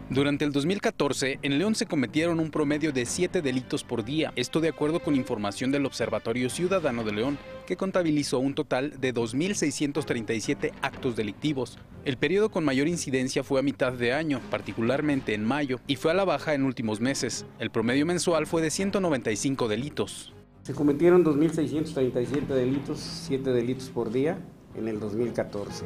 Durante el 2014, en León se cometieron un promedio de 7 delitos por día. Esto de acuerdo con información del Observatorio Ciudadano de León, que contabilizó un total de 2.637 actos delictivos. El periodo con mayor incidencia fue a mitad de año, particularmente en mayo, y fue a la baja en últimos meses. El promedio mensual fue de 195 delitos. Se cometieron 2.637 delitos, 7 delitos por día en el 2014.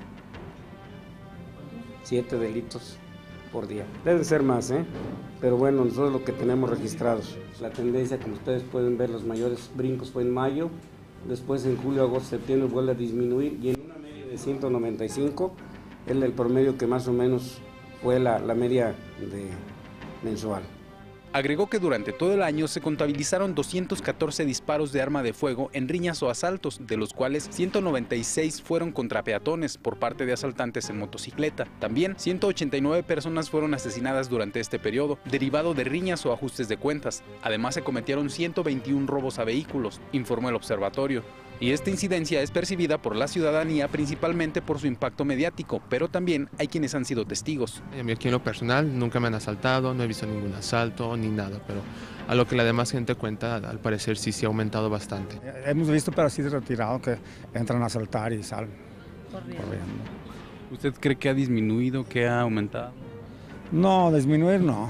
7 delitos por día. Deben ser más, pero bueno, nosotros lo que tenemos registrados. La tendencia, como ustedes pueden ver, los mayores brincos fue en mayo, después en julio, agosto, septiembre vuelve a disminuir y en una media de 195 es el promedio que más o menos fue la media mensual. Agregó que durante todo el año se contabilizaron 214 disparos de arma de fuego en riñas o asaltos, de los cuales 196 fueron contra peatones por parte de asaltantes en motocicleta. También 189 personas fueron asesinadas durante este periodo, derivado de riñas o ajustes de cuentas. Además se cometieron 121 robos a vehículos, informó el observatorio. Y esta incidencia es percibida por la ciudadanía principalmente por su impacto mediático, pero también hay quienes han sido testigos. A mí aquí en lo personal nunca me han asaltado, no he visto ningún asalto ni nada, pero a lo que la demás gente cuenta, al parecer sí ha aumentado bastante. Hemos visto, pero así de retirado, que entran a asaltar y salen corriendo. ¿Usted cree que ha disminuido, que ha aumentado? No, disminuir no.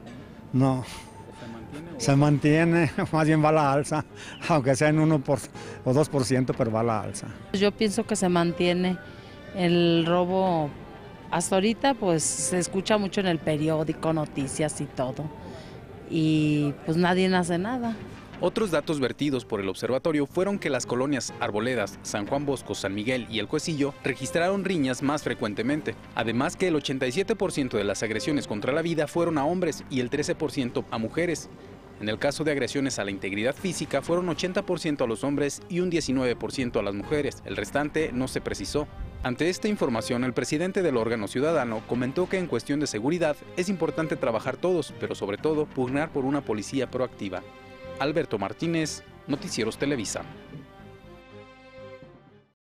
Se mantiene, más bien va a la alza, aunque sea en 1 o 2%, pero va a la alza. Yo pienso que se mantiene el robo. Hasta ahorita pues se escucha mucho en el periódico, noticias y todo, y pues nadie hace nada. Otros datos vertidos por el observatorio fueron que las colonias Arboledas, San Juan Bosco, San Miguel y El Cuecillo registraron riñas más frecuentemente. Además que el 87% de las agresiones contra la vida fueron a hombres y el 13% a mujeres. En el caso de agresiones a la integridad física fueron 80% a los hombres y un 19% a las mujeres. El restante no se precisó. Ante esta información, el presidente del órgano ciudadano comentó que en cuestión de seguridad es importante trabajar todos, pero sobre todo pugnar por una policía proactiva. Alberto Martínez, Noticieros Televisa.